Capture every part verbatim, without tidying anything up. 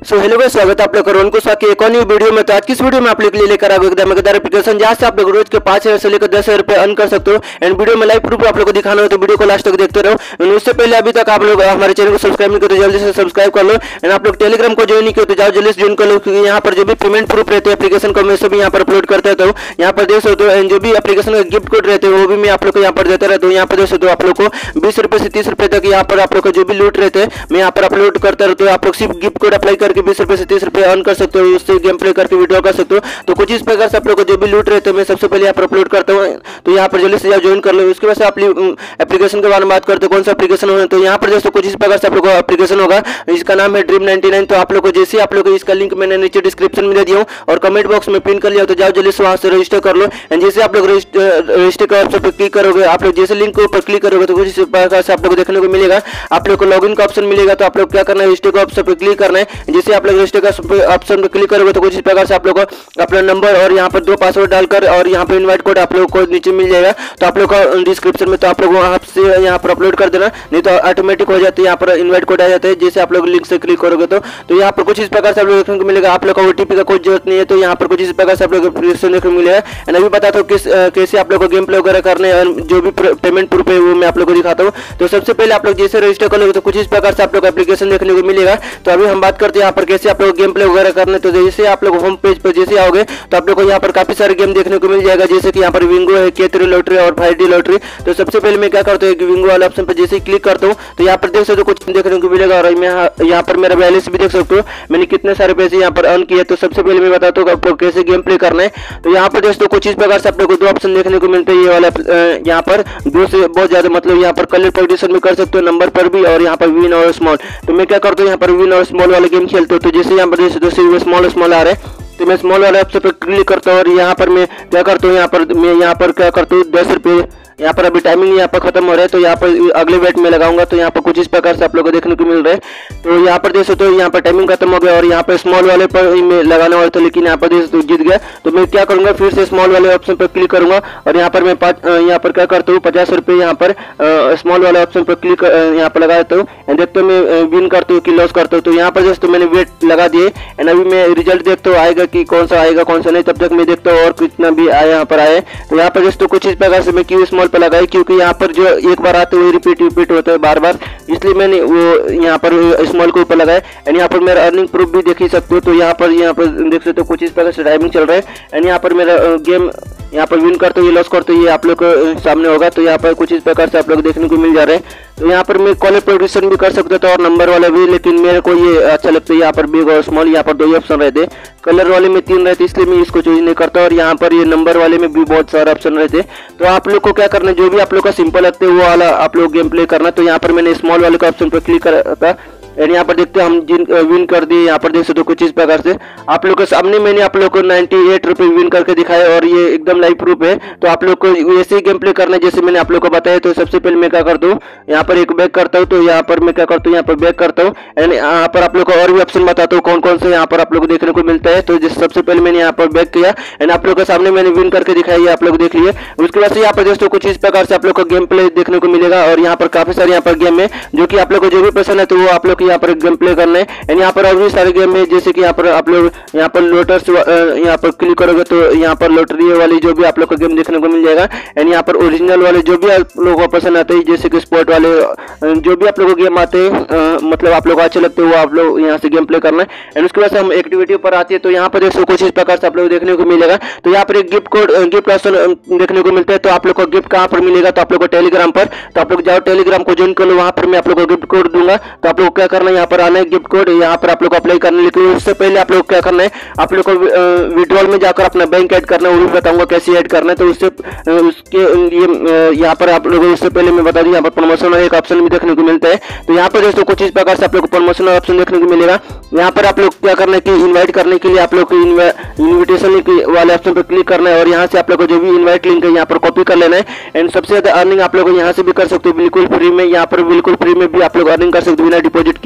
So hello guys, स्वागत है आप लोग का रोहन कुशवाहा की एक और न्यू वीडियो में। तो आज की इस वीडियो में आप लोग के लिए लेकर आ गए एकदम मजेदार एप्लीकेशन जहां से आप लोग रोज के पांच हजार से लेकर दस हजार रुपए अर्न कर सकते हो। एंड वीडियो में लाइव प्रूफ आप लोग को दिखाना हो तो वीडियो को लास्ट तक देखते रहो। उससे पहले अभी तक आप लोग हमारे चैनल को सब्सक्राइब नहीं करते जल्दी से सब्सक्राइब कर लो। एंड आप लोग टेलीग्राम को ज्वाइन नहीं किया तो जाओ जल्दी से ज्वाइन कर लो, क्योंकि यहाँ पर जो भी पेमेंट प्रूफ रहते हैं एप्लीकेशन को मैं सभी यहाँ पर अपलोड करता रहता हूँ। यहाँ पर देख सकते हो एंड जो भी एप्लीकेशन का गिफ्ट कोड रहते हैं वो भी मैं आप लोग को यहाँ पर देता रहता हूँ। यहाँ पर देख सकते हो आप लोग को बीस रुपए से तीस रुपए तक यहाँ पर आप लोग को जो भी लूट रहते हैं मैं यहाँ पर अपलोड करता रहता हूँ। आप लोग सिर्फ गिफ्ट कोड अप्लाई करके बीस रुपए से तीस रुपए अर्न कर सकते हो, उससे गेम प्ले करके वीडियो कर सकते हो। तो कुछ इस प्रकार से आप लोग को जो भी लूट रहे थे मैं सबसे पहले यहाँ पर अपलोड करता हूँ। तो यहाँ पर जल्दी से जाओ ज्वाइन कर लो। उसके बाद से आप एप्लीकेशन के बारे में बात करते हो कौन सा एप्लीकेशन हो। तो यहाँ पर दोस्तों कुछ इस प्रकार से आप लोग को एप्लीकेशन होगा, इसका नाम है ड्रीम नाइनटी नाइन। तो आप लोग को जैसे आप लोग को इसका लिंक मैंने नीचे डिस्क्रिप्शन में दे दिया हूँ और कमेंट बॉक्स में पिन कर लिया, तो जाओ जल्दी से वहाँ से रजिस्टर कर लो। एंड जैसे आप लोग रजिस्टर का ऑप्शन पर क्लिक करोगे, आप लोग जैसे लिंक के ऊपर क्लिक करोगे तो कुछ इस प्रकार से आप लोग को देखने को मिलेगा। आप लोग को लॉगिन का ऑप्शन मिलेगा। तो आप लोग क्या करना है, रजिस्टर का ऑप्शन पर क्लिक करना है। जैसे आप लोग रजिस्टर का ऑप्शन पर क्लिक करोगे तो कुछ इस प्रकार से आप लोग को अपना नंबर और यहाँ पर दो पासवर्ड डालकर और यहाँ पर इनवाइट कोड आप लोग को नीचे मिल जाएगा। तो आप लोग का डिस्क्रिप्शन में तो आप लोग वहाँ से यहाँ पर अपलोड कर देना, नहीं तो ऑटोमेटिक हो जाती है। यहाँ पर इनवाइट कोड आ जाता है जैसे आप लोग लिंक से क्लिक करोगे तो तो यहाँ पर कुछ इस प्रकार से आप लोग देखने को मिलेगा। आप लोग का ओटीपी का कोई जरूरत नहीं है। तो यहाँ पर कुछ इस प्रकार से आप लोग एप्लीकेशन देखने को मिलेगा। एंड अभी बताता हूँ किस कैसे आप लोग को गेम प्ले वगैरह करने और जो भी पेमेंट प्रूफ है वो मैं आप लोग को दिखाता हूँ। तो सबसे पहले आप लोग जैसे रजिस्टर करोगे तो कुछ इस प्रकार से आप लोग एप्लीकेशन देखने को मिलेगा। तो अभी हम बात करते हैं यहाँ पर कैसे आप लोग गेम प्ले वगैरह करने। तो जैसे आप लोग होम पेज पर जैसे आओगे तो आप लोग को यहाँ पर काफी सारे गेम देखने को मिल जाएगा, जैसे कि यहाँ पर विंगो है, के थ्री लॉटरी और फाइव डी लॉटरी। तो सबसे पहले मैं क्या करता हूँ विंगो वाले ऑप्शन पर जैसे ही क्लिक करता हूँ तो यहाँ पर देख सकते हो कुछ देखने को मिलेगा। और मैं यहाँ पर मेरा बैलेंस भी देख सकते हो, मैंने कितने सारे पैसे यहाँ पर अर्न किए। तो सबसे पहले मैं बताता हूँ आपको कैसे गेम प्ले करना है। तो यहाँ पर दोस्तों कुछ इस प्रकार से आप लोग को दो ऑप्शन देखने को मिलते हैं। ये वाला यहाँ पर दो से बहुत ज्यादा मतलब यहाँ पर कलर पॉजिशन भी कर सकते हो, नंबर पर भी, और यहाँ पर विन और स्मॉल। तो मैं क्या करता हूँ यहाँ पर विन और स्मॉल वाले गेम खेलते हो। तो जैसे यहाँ पर देख सकते हो स्मॉल स्मॉल आ रहे हैं तो मैं स्मॉल वाले ऑप्शन पर क्लिक करता हूँ और यहाँ पर मैं क्या करता हूँ यहाँ पर मैं यहाँ पर क्या करता हूँ दस रुपये यहाँ पर अभी टाइमिंग यहाँ पर खत्म हो रहा है। तो यहाँ पर अगले वेट में लगाऊंगा। तो यहाँ पर कुछ इस प्रकार से आप लोगों को देखने को मिल रहा है। तो यहाँ पर देख सकते हो यहाँ पर टाइमिंग खत्म हो गया और यहाँ पर स्मॉल वाले पर मैं लगाने वाला था, लेकिन यहाँ पर देख सकते हो जीत गया। तो मैं क्या करूंगा फिर से स्मॉल वाले ऑप्शन पर क्लिक करूंगा और यहाँ पर मैं पाँच यहाँ पर क्या करता हूँ पचास रुपये यहाँ पर स्मॉल वाले ऑप्शन पर क्लिक यहाँ पर लगा देता हूँ। एंड देखते हो मैं विन करता हूँ कि लॉस करता हूँ। तो यहाँ पर दोस्तों मैंने वेट लगा दिए। एंड अभी मैं रिजल्ट देखता हूँ आएगा कि कौन सा आएगा कौन सा नहीं। तब तक मैं देखता हूँ और कितना भी आया यहाँ पर आए। तो यहाँ पर दोस्तों कुछ इस प्रकार से मैं क्यू स्मॉल पर लगाई, क्योंकि यहाँ पर जो एक बार आते हुए रिपीट रिपीट होता है बार बार, इसलिए मैंने वो यहाँ पर स्मॉल के ऊपर लगाया। एंड यहाँ पर मेरा अर्निंग प्रूफ भी देख ही सकते हो। तो यहाँ पर यहाँ पर देख सकते हो कुछ इस प्रकार से टाइमिंग चल रहा है। एंड यहाँ पर मेरा गेम यहाँ पर विन करते हुए लॉस करते हुए आप लोग को सामने होगा। तो यहाँ पर कुछ इस प्रकार से आप लोग देखने को मिल जा रहे हैं। तो यहाँ पर मैं कॉलर प्रोडिक्शन भी कर सकता था और नंबर वाला भी, लेकिन मेरे को ये अच्छा लगता है। यहाँ पर बिग और स्मॉल यहाँ पर दो ही ऑप्शन रहते, कलर वाले में तीन रहते, इसलिए मैं इसको चूज नहीं करता। और यहाँ पर ये नंबर वाले में भी बहुत सारे ऑप्शन रहते। तो आप लोग को क्या करना है, जो भी आप लोग का सिंपल लगता है वो वाला आप लोग गेम प्ले करना। तो यहाँ पर मैंने स्मॉल वाले का ऑप्शन पर क्लिक करा था। एंड यहाँ पर देखते हैं हम जिन विन कर दिए। यहाँ पर देख सकते हो कुछ इस प्रकार से आप लोग के सामने मैंने आप लोग को अट्ठानवे रुपए विन करके दिखाया और ये एकदम लाइव प्रूफ है। तो आप लोग को वैसे ही गेम प्ले करना है जैसे मैंने आप लोग को बताया। तो सबसे पहले मैं क्या करता हूँ यहाँ पर एक बैक करता हूँ। तो यहाँ पर मैं क्या करता हूँ यहाँ पर बैक करता हूँ। एंड यहाँ पर आप लोग को और भी ऑप्शन बताता हूँ कौन कौन से यहाँ पर आप लोग को देखने को मिलता है। तो सबसे पहले मैंने यहाँ पर बैक किया एंड आप लोग के सामने मैंने विन करके दिखाया, आप लोग देख लिए। उसके बाद से यहाँ पर दोस्तों कुछ इस प्रकार से आप लोग को गेम प्ले देखने को मिलेगा। और यहाँ पर काफी सारे यहाँ पर गेम है जो कि आप लोग को जो भी पसंद है तो वो आप लोग यहाँ पर गेम प्ले करना है। एंड यहाँ पर और भी सारे गेम है, जैसे कि यहाँ पर आप लोग यहाँ पर लोटस यहाँ पर क्लिक करोगे तो यहाँ पर लॉटरी वाली जो भी आप लोग को गेम देखने को मिल जाएगा। एंड यहाँ पर ओरिजिनल वाले जो भी आप लोगों को पसंद आते हैं, जैसे कि स्पोर्ट वाले जो भी आप लोगों को गेम आते हैं मतलब आप लोग अच्छे लगते हैं वो आप लोग यहाँ से गेम प्ले करना है। एंड उसके बाद से हम एक्टिविटी पर आते हैं। तो यहाँ पर देखो कुछ इस प्रकार से आप लोग देखने को मिलेगा। तो यहाँ पर एक गिफ्ट कोड गिफ्ट ऑप्शन देखने को मिलता है। तो आप लोग को गिफ्ट कहाँ पर मिलेगा, तो आप लोग को टेलीग्राम पर। तो आप लोग जाओ टेलीग्राम को ज्वाइन कर लो, वहाँ पर मैं आप लोग को गिफ्ट कोड दूंगा। तो आप लोग क्या करना है यहाँ पर आना है गिफ्ट कोड यहाँ पर आप लोग को अप्लाई करने, लेकिन उससे पहले आप लोग क्या करना है आप लोग को विड्रॉल में जाकर अपना बैंक ऐड करना है, वो भी बताऊंगा कैसे ऐड करना है। तो उससे उसके ये यहाँ पर आप लोगों उससे पहले मैं बता दूं यहाँ पर प्रमोशन एक ऑप्शन भी देखने को मिलता है। तो यहाँ पर दोस्तों कुछ इस प्रकार से आप लोग को प्रमोशन ऑप्शन देखने को मिलेगा। यहाँ पर आप लोग क्या करना है कि इन्वाइट करने के लिए आप लोग को इन्विटेशन लिंक वाले ऑप्शन पर क्लिक करना है और यहाँ से आप लोग को जो भी इन्वाइट लिंक है यहाँ पर कॉपी कर लेना है। एंड सबसे ज्यादा अर्निंग आप लोग यहाँ से भी कर सकते हो बिल्कुल फ्री में। यहाँ पर बिल्कुल फ्री में भी आप लोग अर्निंग कर सकते हो बिना डिपॉजिट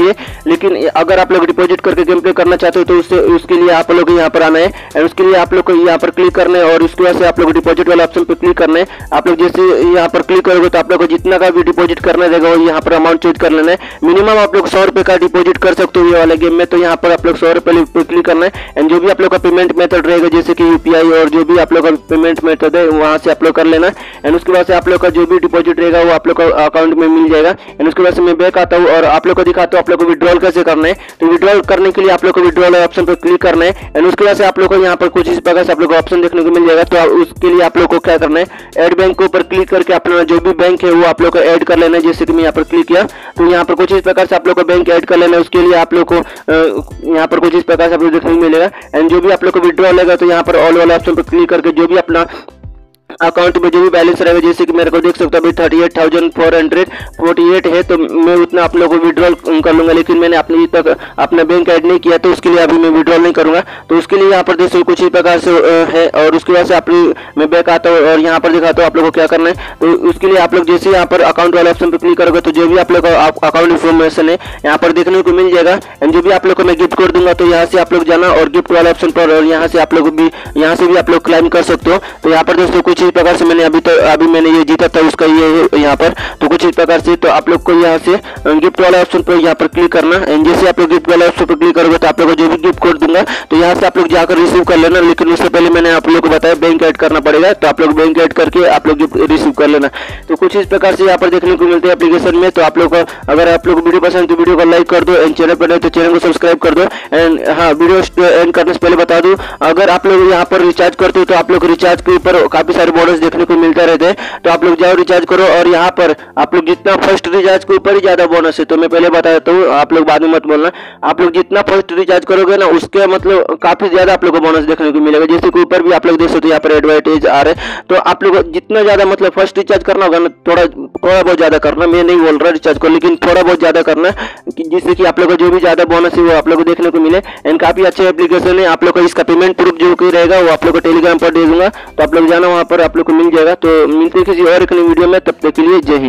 किए। लेकिन अगर आप लोग डिपॉजिट करके गेम प्ले करना चाहते हो तो उससे उसके लिए आप लोग यहाँ पर आना है एंड उसके लिए आप लोग को यहाँ पर क्लिक करना है और उसके बाद से आप लोग डिपॉजिट वाला ऑप्शन पर क्लिक करना है। आप लोग जैसे यहाँ पर क्लिक करोगे तो आप लोग को जितना का भी डिपॉजिट करना रहेगा वो यहाँ पर अमाउंट चूज कर लेना है। मिनिमम आप लोग सौ रुपए का डिपॉजिट कर सकते हो ये वाले गेम में, तो यहाँ पर आप लोग सौ रुपए पे क्लिक करना है एंड जो भी आप लोग का पेमेंट मेथड रहेगा जैसे कि यूपीआई और जो भी आप लोग का पेमेंट मेथड है वहाँ से आप लोग कर लेना एंड उसके बाद से आप लोग का जो भी डिपॉजिट रहेगा वो आप लोग का अकाउंट में मिल जाएगा। एंड उसके बाद से मैं बैक आता हूँ और आप लोग को दिखाता हूँ आप लोग को विड्रॉल कैसे करना है। तो विड्रॉल करने के लिए आप लोग को विड्रॉल ऑप्शन पर क्लिक करना है एंड उसके बाद से आप लोग को यहाँ पर कुछ इस प्रकार से आप लोग को ऑप्शन देखने को मिल जाएगा। तो उसके लिए आप लोग को क्या करना है, ऐड बैंक के ऊपर क्लिक करके अपना जो भी बैंक है वो आप लोग को ऐड कर लेना है। जैसे कि मैं यहाँ पर क्लिक किया तो यहाँ पर कुछ इस प्रकार से आप लोग को बैंक ऐड कर लेना है। उसके लिए आप लोग को यहाँ पर कुछ इस प्रकार से आप लोग देखने को मिलेगा एंड जो भी आप लोग को विड्रॉल लेगा तो यहाँ पर ऑल वाला ऑप्शन पर क्लिक करके जो भी अपना अकाउंट में जो भी बैलेंस रहेगा जैसे कि मेरे को देख सकते हो अभी thirty eight thousand four hundred forty eight है तो मैं उतना आप लोगों को विड्रॉल कर लूंगा। लेकिन मैंने अपने तक अपना बैंक ऐड नहीं किया तो उसके लिए अभी मैं विड्रॉल नहीं करूंगा। तो उसके लिए यहाँ पर देख सकते कुछ ही प्रकार से है और उसके बाद से आप मैं बैक आता हूँ और यहाँ पर दिखाता हूँ आप लोगों को क्या करना है। तो उसके लिए आप लोग जैसे यहाँ पर अकाउंट वाले ऑप्शन पर क्लिक करोगे तो जो भी आप लोग का अकाउंट इन्फॉर्मेशन है यहाँ पर देखने को मिल जाएगा एंड जो भी आप लोग को मैं गिफ्ट कोड दूंगा तो यहाँ से आप लोग जाना और गिफ्ट वाले ऑप्शन पर और यहाँ से आप लोग भी यहाँ से भी आप लोग क्लाइम कर सकते हो। तो यहाँ पर दोस्तों कुछ इस प्रकार से मैंने अभी तो अभी मैंने ये जीता था उसका ये है यहाँ पर, तो कुछ इस प्रकार से तो आप लोग को यहाँ से गिफ्ट वाला ऑप्शन पर यहाँ पर क्लिक करना एंड जैसे आप लोग गिफ्ट वाला ऑप्शन पर क्लिक करोगे तो आप लोग को जो भी गिफ्ट कोड दूंगा तो यहाँ से आप लोग जाकर रिसीव कर लेना। लेकिन उससे पहले मैंने आप लोग को बताया बैंक ऐड करना पड़ेगा तो आप लोग बैंक ऐड करके आप लोग गिफ्ट रिसीव कर लेना। तो कुछ इस प्रकार से यहाँ पर देखने को मिलते हैं एप्लीकेशन में। तो आप लोग को अगर आप लोग वीडियो पसंद तो वीडियो को लाइक कर दो एंड चैनल पर नहीं तो चैनल को सब्सक्राइब कर दो। एंड हाँ, वीडियो एंड करने से पहले बता दूं अगर आप लोग यहाँ पर रिचार्ज करते हो तो आप लोग रिचार्ज के ऊपर काफी सारे बोनस देखने को मिलता रहते हैं। तो आप लोग जाओ रिचार्ज करो और यहाँ पर आप लोग जितना फर्स्ट रिचार्ज के ऊपर ही ज्यादा बोनस है। तो मैं पहले बता देता हूँ, आप लोग बाद में मत बोलना। आप लोग जितना फर्स्ट रिचार्ज करोगे ना उसके मतलब काफी ज्यादा आप लोग को बोनस देखने को मिलेगा। जैसे कि ऊपर भी आप लोग देख सकते हो यहाँ पर एडवर्टाइज आ रहे हैं। तो आप लोग जितना ज्यादा मतलब फर्स्ट रिचार्ज करना होगा ना थोड़ा थोड़ा बहुत ज्यादा करना, मैं नहीं बोल रहा रिचार्ज करो लेकिन थोड़ा बहुत ज्यादा करना जिससे कि आप लोग को जो भी ज्यादा बोनस है वो आप लोग को देखने को मिले। एंड काफी अच्छे एप्लीकेशन है। आप लोग को इसका पेमेंट प्रूफ जो कि रहेगा वो आप लोग को टेलीग्राम पर दे दूंगा तो आप लोग जाना वहाँ पर आप लोग को मिल जाएगा। तो मिलते किसी और एक वीडियो में, तब तक के लिए जय हिंद।